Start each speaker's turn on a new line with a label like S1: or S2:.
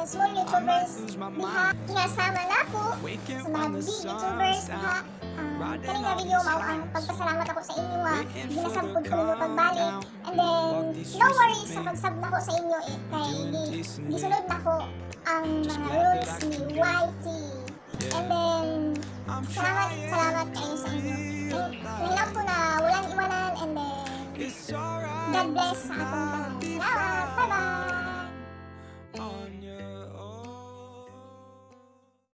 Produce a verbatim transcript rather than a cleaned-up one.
S1: small YouTubers diha kinasama na ako sa mga big YouTubers diha. Um, kani nga video mao ang pagpasalamat ako sa inyo nga ginasabod ko ninyo pagbalik, and then no worries sa pagsab na ko sa inyo eh, kay di, gisunod na ko ang mga rules ni Y T. And then salamat salamat kayo sa inyo. Ngayon po na walang iwanan, and then God bless sa atong